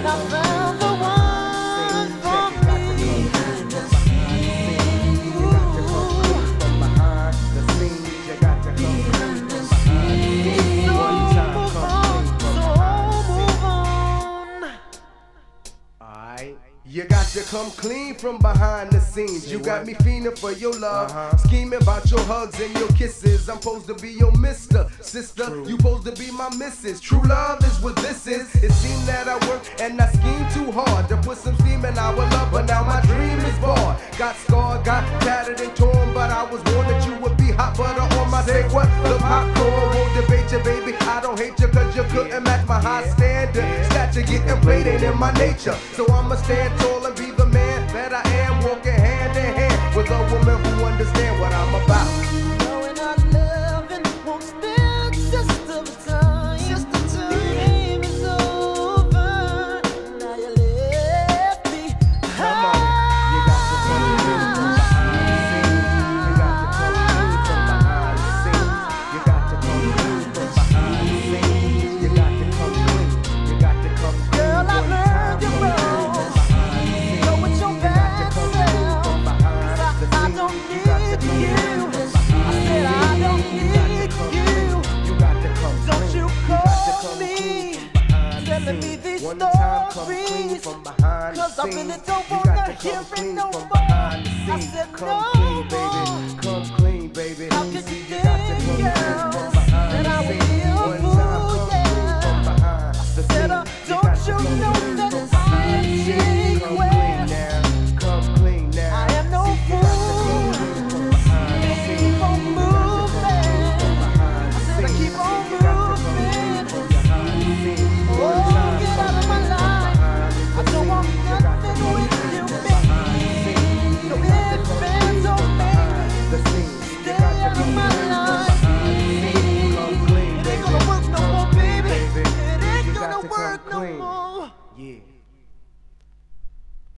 and I found the one for me. You got to come clean from behind the scenes. You got me fiending for your love, scheming about your hugs and your kisses. I'm supposed to be your mister, sister. You supposed to be my missus. True love is what this is. It seemed that I worked and I schemed too hard to put some steam in our love, but now my dream is barred. Got scarred, got tattered and torn, but I was warned that you would be hot butter on my say what? The popcorn won't debate you, baby. I don't hate you cause you couldn't match my high standard. Stature getting played ain't in my nature, so I'ma stand tall and be the man that I am, walking hand in hand with a woman who understands what I'm about. Knowing our loving won't stand just of time. Just the time is over. Now you left me. Come on, you got to come clean from behind the scenes. You got to come clean from behind the scenes. You got to come clean from behind the scenes. You got to come clean. You got to come clean. Girl, I learned you wrong. I don't need you. I said I don't need you. Don't you call me telling me these stories, cause I really don't wanna hear it no more. I said no more. Come clean, baby. How could you think, girl, that I would be a fool, yeah? I said don't you know that I am chic where I am no fool. Keep on moving. I said keep on moving. Oh, get out of my life. I don't want nothing with you, baby. No ifs, ands, or maybe. Stay out of my life. It ain't gonna work no more, baby. It ain't gonna work no more. Yeah.